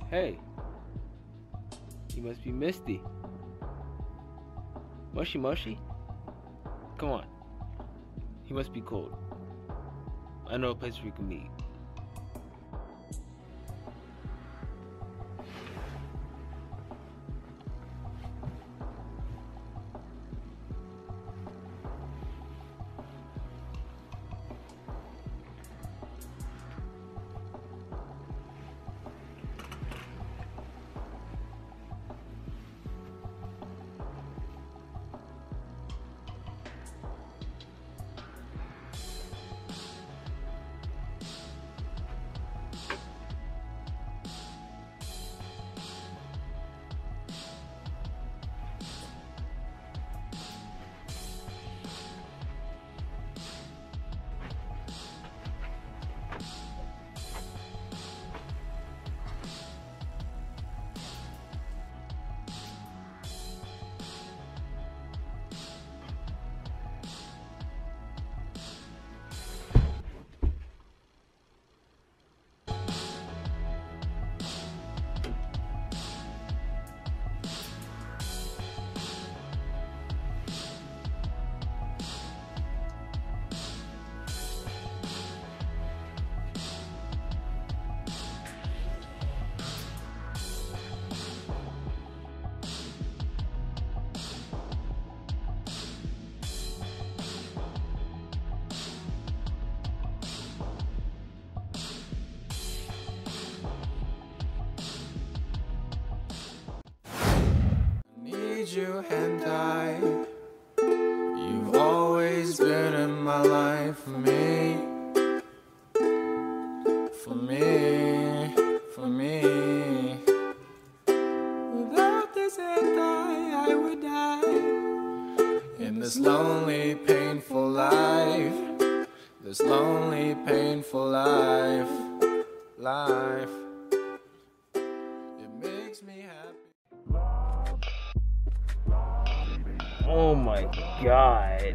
Hey, you must be Misty. Mushy Mushy? Come on. He must be cold. I know a place where we can meet. You hentai. You've always been in my life for me. For me, for me. Without this hentai, I would die. In this lonely, painful life. This lonely, painful life. Life. It makes me happy. Oh my god.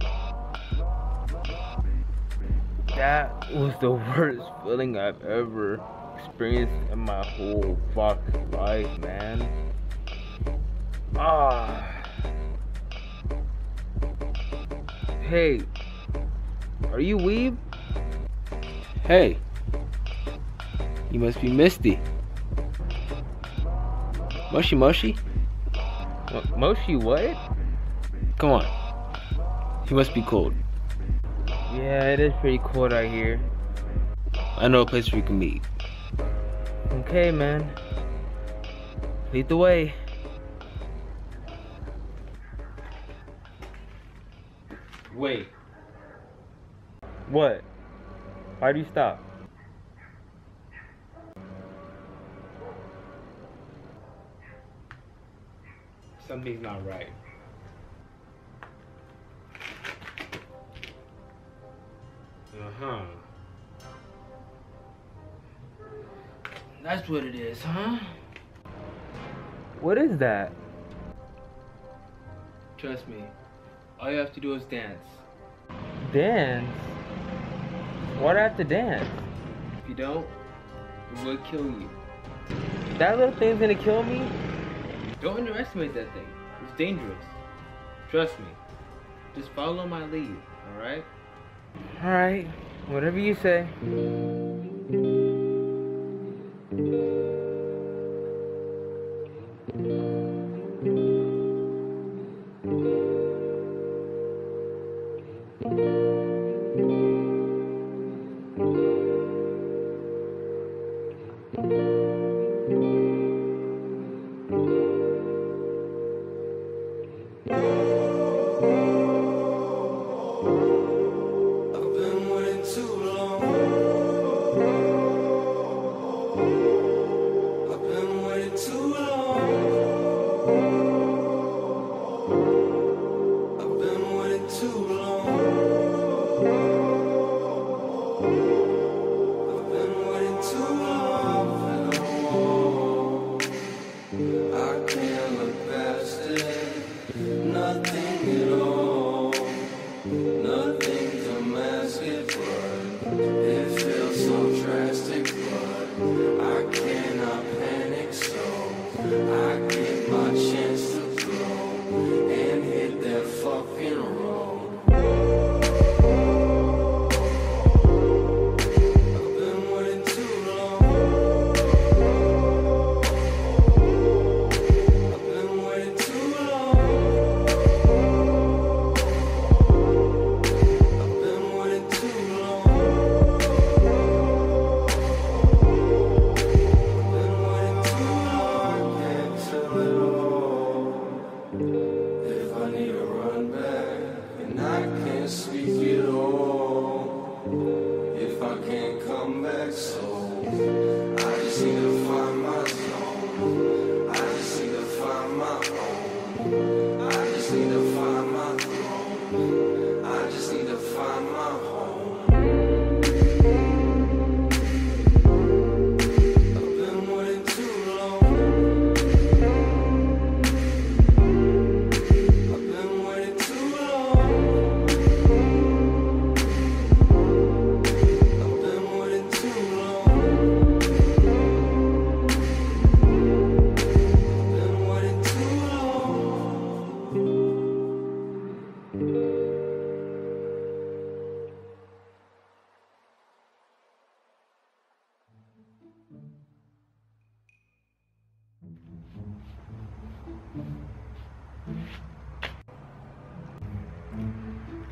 That was the worst feeling I've ever experienced in my whole fucking life, man. Hey, are you weeb? Hey, you must be Misty. Mushy Mushy? Mushy what? Come on. He must be cold. Yeah, it is pretty cold out here. I know a place where we can meet. Okay, man. Lead the way. Wait. What? Why do you stop? Something's not right. That's what it is, huh? What is that? Trust me, all you have to do is dance. Dance? Why do I have to dance? If you don't, it will kill you. That little thing's gonna kill me? Don't underestimate that thing. It's dangerous. Trust me. Just follow my lead, alright? Alright, whatever you say. It feels so drastic, but I cannot panic.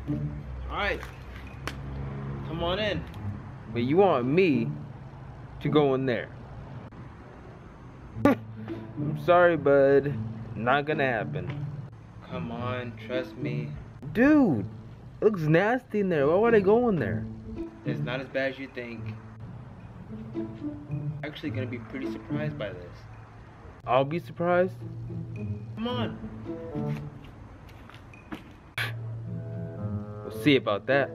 Alright. Come on in. But you want me to go in there. I'm sorry, bud. Not gonna happen. Come on, trust me. Dude, it looks nasty in there. Why would I go in there? It's not as bad as you think. Actually gonna be pretty surprised by this. I'll be surprised? Come on. We'll see about that.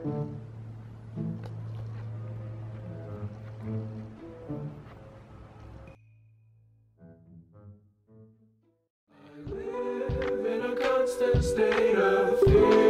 I live in a constant state of fear.